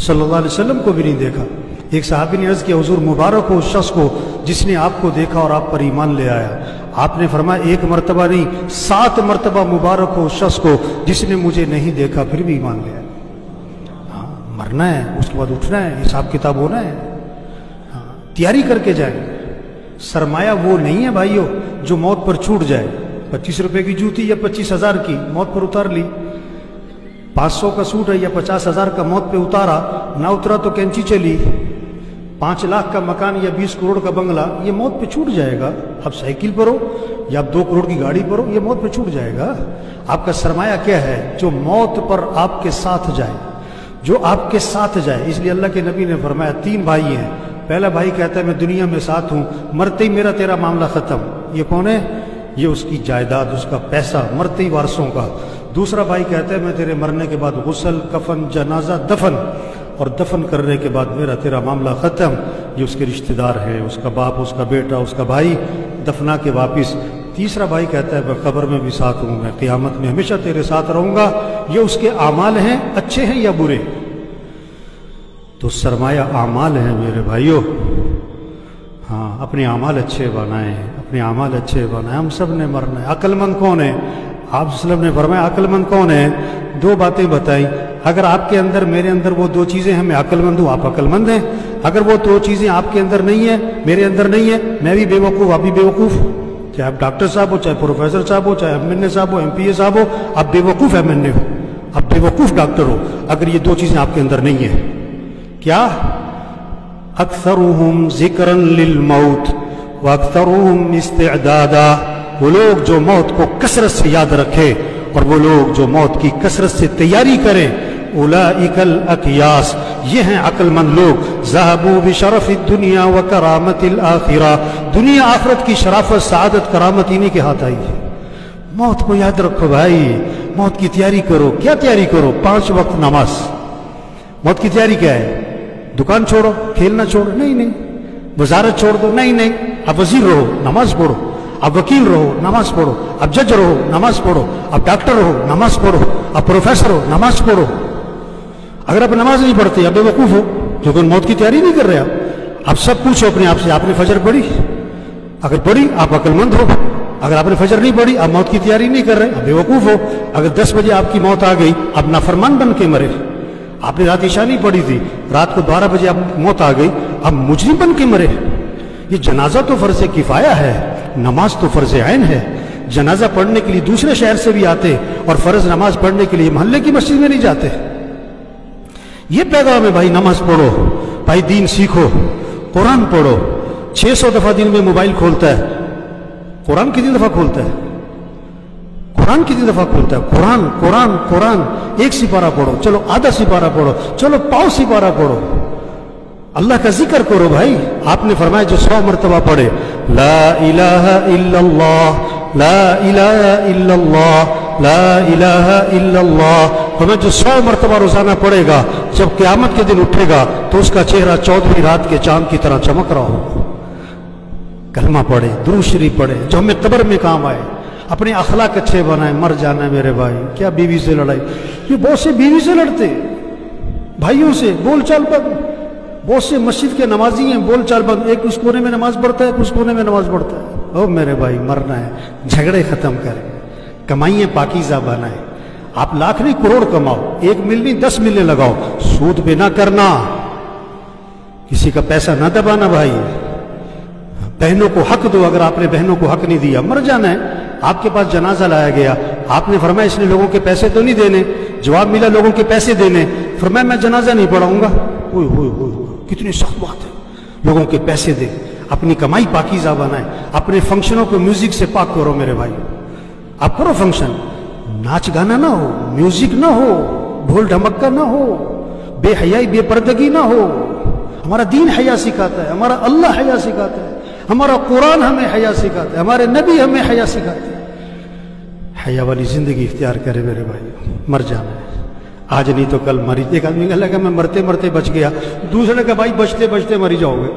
صلی اللہ علیہ وسلم کو بھی نہیں دیکھا۔ ایک صحابی نے عرض کیا حضور مبارک ہو اس شخص کو جس نے آپ کو دیکھا اور آپ پر ایمان لے آیا۔ آپ نے فرمایا ایک مرتبہ نہیں 7 مرتبہ مبارک ہو اس شخص کو جس نے مجھے نہیں دیکھا پھر بھی ایمان لے آیا۔ ہاں مرنا ہے، اس کے بعد اٹھنا ہے، حساب کتاب ہونا ہے، تیاری کر کے جائیں۔ سرمایہ وہ نہیں ہے بھائیو جو موت پر چھوٹ جائے۔ 25 روپے کی جوتی یا 25,000 کی موت پر اتار لی، 500 کا سوٹ ہے یا 50,000 کا موت پہ اتارا، نہ اترا تو کینچی چلی، 5 لاکھ کا مکان یا 20 کروڑ کا بنگلہ یہ موت پہ چھوٹ جائے گا۔ اب سائیکل پر ہو یا 2 کروڑ کی گاڑی پر ہو یہ موت پہ چھوٹ جائے گا۔ آپ کا سرمایہ کیا ہے؟ جو موت پر آپ کے ساتھ جائے، جو آپ کے ساتھ جائے۔ اس لیے اللہ کے نبی نے فرمایا 3 بھائی ہیں، پہلا بھائی کہتا ہے میں دنیا میں ساتھ ہوں، مرتے ہی میرا تیرا معاملہ ختم۔ یہ کون ہے؟ یہ اس کی جائیداد، اس کا پیسہ، مرتے ہی وارثوں کا۔ دوسرا بھائی کہتا ہے میں تیرے مرنے کے بعد غسل، کفن، جنازہ، دفن، اور دفن کرنے کے بعد میرا تیرا معاملہ ختم۔ یہ اس کے رشتہ دار ہیں، اس کا باپ، اس کا بیٹا، اس کا بھائی، دفنا کے واپس۔ تیسرا بھائی کہتا ہے میں قبر میں بھی ساتھ ہوں، میں قیامت میں ہمیشہ تیرے ساتھ رہوں گا۔ یہ اس کے اعمال ہیں، اچھے ہیں یا برے؟ تو سرمایہ اعمال ہیں میرے بھائیوں۔ ہاں اپنے اعمال اچھے بنائیں، اپنے اعمال اچھے بنائیں۔ ہم سب نے مرنا ہے۔ عقل مند کون ہے؟ آپ صلی اللہ علیہ وسلم نے فرمایا عقل مند کون ہے؟ 2 باتیں بتائی، اگر آپ کے اندر میرے اندر وہ 2 چیزیں ہیں، میں عقل مند ہوں، آپ عقل مند ہیں۔ اگر وہ 2 چیزیں آپ کے اندر نہیں ہیں، میرے اندر نہیں ہے، میں بھی بے وقوف، آپ بھی بے وقوف۔ چاہے آپ ڈاکٹر صاحب ہو، چاہے پروفیسر صاحب ہو، چاہے ایم این اے صاحب ہو، ایم پی اے صاحب ہو، آپ بے وقوف ایم این اے ہو، آپ بے وقوف ڈاکٹر ہو اگر یہ 2 چیزیں آپ کے اندر نہیں ہیں۔ کیا؟ اکثرهم ذکرا للموت واکثرهم استعدادا، وہ لوگ جو موت کو کثرت سے یاد رکھے اور وہ لوگ جو موت کی کثرت سے تیاری کریں۔ اولئک الاکیاس، یہ ہیں عقل مند لوگ۔ ذهبوا بشرف الدنیا وکرامت الآخرہ، دنیا آخرت کی شرافت، سعادت، کرامت انہی کے ہاتھ آئی ہے۔ موت کو یاد رکھو بھائی، موت کی تیاری کرو۔ کیا تیاری کرو؟ 5 وقت نماز۔ موت کی تیاری کیا ہے؟ دکان چھوڑو، کھیلنا چھوڑو؟ نہیں۔ وزارت چھوڑ دو؟ نہیں۔ اب وزیر رہو، نماز پڑھو۔ اب وکیل رہو، نماز پڑھو۔ اب جج رہو، نماز پڑھو۔ اب ڈاکٹر رہو، نماز پڑھو۔ اب پروفیسر ہو، نماز پڑھو۔ اگر آپ نماز نہیں پڑھتے اب بے وقوف ہو، کیونکہ موت کی تیاری نہیں کر رہے آپ۔ اب سب پوچھو اپنے آپ سے، آپ نے فجر پڑھی؟ اگر پڑھی آپ عقل مند ہو۔ اگر آپ نے فجر نہیں پڑھی، آپ موت کی تیاری نہیں کر رہے، اب بے وقوف ہو۔ اگر 10 بجے آپ کی موت آ گئی، اب نافرمان بن کے مرے۔ آپ نے رات عشاء نہیں پڑھی تھی، رات کو 12 بجے آپ موت آ گئی، اب مجرم بن کے مرے۔ یہ جنازہ تو فرض کفایہ ہے، نماز تو فرض عین ہے۔ جنازہ پڑھنے کے لیے دوسرے شہر سے بھی آتے اور فرض نماز پڑھنے کے لیے محلے کی مسجد میں نہیں جاتے۔ یہ پیغام ہے بھائی، نماز پڑھو بھائی، دین سیکھو، قرآن پڑھو۔ 600 دفعہ دن میں موبائل کھولتا ہے، قرآن کتنی دفعہ کھولتا ہے؟ قرآن کتنی دفعہ کھولتا ہے؟ قرآن 1 سپارہ پڑھو، چلو آدھا سپارہ پڑھو، چلو پاؤ سپارہ پڑھو۔ اللہ کا ذکر کرو بھائی۔ آپ نے فرمایا جو 100 مرتبہ پڑھے لا الہ الا اللہ، لا الہ الا اللہ، لا الہ الا اللہ، ہمیں جو 100 مرتبہ روزانہ پڑھے گا، جب قیامت کے دن اٹھے گا تو اس کا چہرہ 14ویں رات کے چاند کی طرح چمک رہا ہو۔ کلمہ پڑھے، درود شریف پڑھے، جو ہمیں قبر میں کام آئے۔ اپنے اخلاق اچھے بنائیں۔ مر جانا ہے میرے بھائی، کیا بیوی سے لڑائی؟ یہ بہت سے بیوی سے لڑتے، بھائیوں سے بول چال بند۔ بہت سے مسجد کے نمازی ہیں، بول چال بند، ایک اس کونے میں نماز پڑھتا ہے، اس کونے میں نماز پڑھتا ہے۔ او میرے بھائی مرنا ہے، جھگڑے ختم کریں، کمائیاں پاکیزہ بنائیں۔ آپ لاکھ نہیں کروڑ کماؤ، 1 مل نہیں 10 ملیں لگاؤ، سود پہ نہ کرنا، کسی کا پیسہ نہ دبانا بھائی۔ بہنوں کو حق دو، اگر آپ نے بہنوں کو حق نہیں دیا، مر جانا ہے۔ آپ کے پاس جنازہ لایا گیا، آپ نے فرمایا اس نے لوگوں کے پیسے تو نہیں دینے، جواب ملا لوگوں کے پیسے دینے، فرمایا میں جنازہ نہیں پڑھاؤں گا۔ کتنی سخت بات ہے، لوگوں کے پیسے دے، اپنی کمائی پاکیزہ بنائیں، اپنے فنکشنوں کو میوزک سے پاک کرو میرے بھائی۔ آپ کرو فنکشن، ناچ گانا نہ ہو، میوزک نہ ہو، ڈھول ڈھمکا نہ ہو، بے حیائی بے پردگی نہ ہو۔ ہمارا دین حیا سکھاتا ہے، ہمارا اللہ حیا سکھاتا ہے، ہمارا قرآن ہمیں حیا سکھاتا ہے، ہمارے نبی ہمیں حیا سکھاتے ہیں۔ حیا والی زندگی اختیار کرے میرے بھائی۔ مر جانا ہے، آج نہیں تو کل مری۔ ایک آدمی کہا کہ میں مرتے مرتے بچ گیا، دوسرے نے کہا بھائی بچتے بچتے مری جاؤ گے۔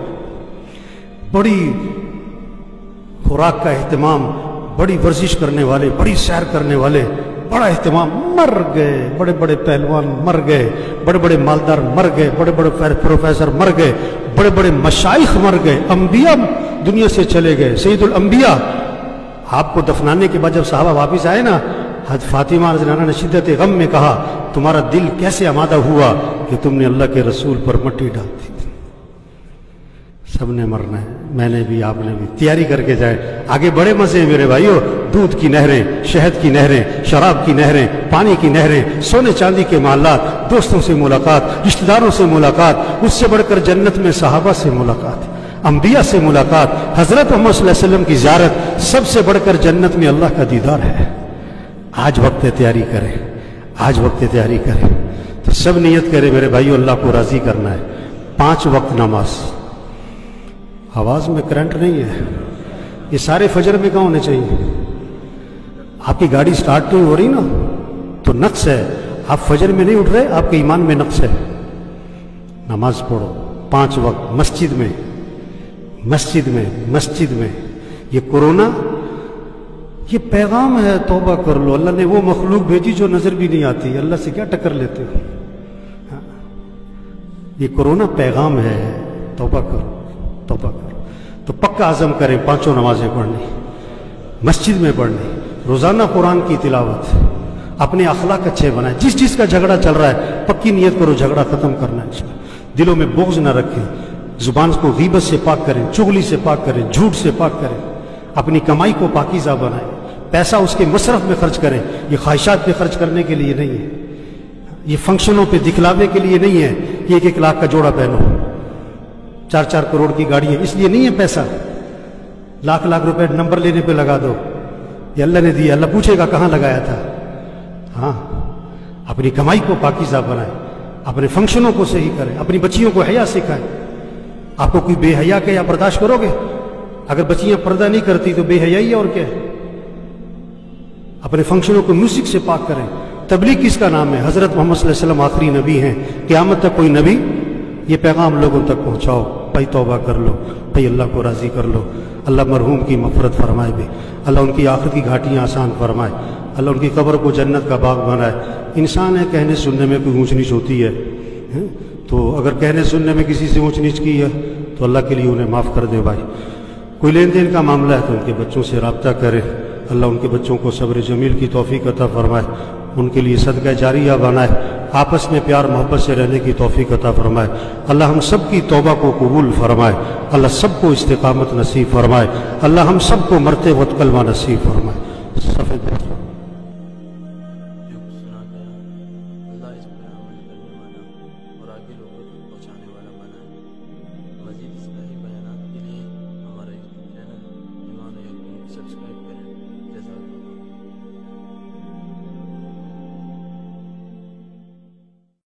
بڑی خوراک کا اہتمام، بڑی ورزش کرنے والے، بڑی سیر کرنے والے बड़ा एहतमाम, मर गए बड़े बड़े पहलवान, मर गए बड़े बड़े मालदार, मर गए बड़े बड़े प्रोफेसर, मर गए बड़े बड़े मशाइख, मर गए अंबिया दुनिया से चले गए, सैयदुल अंबिया। आपको दफनाने के बाद जब साहबा वापिस आए ना, हज़रत फातिमा रज़ी अल्लाह अन्हा ने शिद्दत गम में कहा, तुम्हारा दिल कैसे आमादा हुआ कि तुमने अल्लाह के रसूल पर मट्टी डाल दी। सबने मरना है, मैंने भी आपने भी, तैयारी करके जाए, आगे बड़े मजे हैं मेरे भाइयों। दूध की नहरें, शहद की नहरें, शराब की नहरें, पानी की नहरें, सोने चांदी के महलात, दोस्तों से मुलाकात, रिश्तेदारों से मुलाकात, उससे बढ़कर जन्नत में सहाबा से मुलाकात, अंबिया से मुलाकात, हजरत मोहम्मद सल्लल्लाहु अलैहि वसल्लम की ज़ियारत, सबसे बढ़कर जन्नत में अल्लाह का दीदार है। आज वक्त तैयारी करें, आज वक्त तैयारी करें। तो सब नियत करें मेरे भाइयों, अल्लाह को राजी करना है। 5 वक्त नमाज, आवाज में करंट नहीं है, ये सारे फजर में कहाँ होने चाहिए। आपकी गाड़ी स्टार्ट नहीं हो रही ना, तो नक्स है, आप फजर में नहीं उठ रहे, आपके ईमान में नक्स है। नमाज पढ़ो 5 वक्त, मस्जिद में, मस्जिद में, मस्जिद में। ये कोरोना, ये पैगाम है, तौबा कर लो। अल्लाह ने वो मखलूक भेजी जो नजर भी नहीं आती, अल्लाह से क्या टक्कर लेते हो। ये कोरोना पैगाम है, तौबा करो, तौबा करो। तो पक्का आज़म करें 5 नमाजें पढ़नी, मस्जिद में पढ़नी, रोजाना कुरान की तिलावत, अपने अखलाक अच्छे बनाए। जिस चीज का झगड़ा चल रहा है पक्की नियत करो, झगड़ा खत्म करना है। दिलों में बोझ ना रखें, जुबान को गीबत से पाक करें, चुगली से पाक करें, झूठ से पाक करें, अपनी कमाई को पाकीज़ा बनाएं, पैसा उसके मसरफ में खर्च करें। ये ख्वाहिशात पे खर्च करने के लिए नहीं है, ये फंक्शनों पे दिखलावे के लिए नहीं है। ये 1-1 लाख का जोड़ा पहनो, 4-4 करोड़ की गाड़ी है, इसलिए नहीं है पैसा। लाख रुपए नंबर लेने पे लगा दो, ये अल्लाह ने दिया, अल्लाह पूछेगा कहां लगाया था। हाँ, अपनी कमाई को पाकीज़ा बनाए, अपने फंक्शनों को सही करें, अपनी बच्चियों को हया सिखाएं। आपको कोई बेहया के या बर्दाश्त करोगे? अगर बच्चियां पर्दा नहीं करती तो बेहयाई है और क्या है। अपने फंक्शनों को म्यूजिक से पाक करें। तबलीग किसका नाम है? हजरत मोहम्मद सल्लल्लाहु अलैहि वसल्लम आखिरी नबी हैं, क़यामत तक कोई नबी ये पैगाम लोगों तक पहुंचाओ। भाई तौबा कर लो, भाई अल्लाह को राजी कर लो। अल्लाह मरहूम की मग़फ़िरत फरमाए भी, अल्लाह उनकी आखिरत की घाटियां आसान फरमाए, अल्लाह उनकी कब्र को जन्नत का बाग बनाए। इंसान है, कहने सुनने में कोई ऊंच नीच होती है, तो अगर कहने सुनने में किसी से ऊंच नीच की है तो अल्लाह के लिए उन्हें माफ़ कर दे। भाई कोई लेन देन का मामला है तो उनके बच्चों से रब्ता करें, अल्लाह उनके बच्चों को सब्र जमील की तौफीक अता फरमाए, उनके लिए सदका जारिया बनाए, आपस में प्यार मोहब्बत से रहने की तौफीक अता फरमाए। अल्लाह हम सब की तौबा को कबूल फरमाए, अल्लाह सबको इस्तिकामत नसीब फरमाए, अल्लाह हम सबको मरते वक्त कलमा नसीब फरमाए। सब्सक्राइब करें।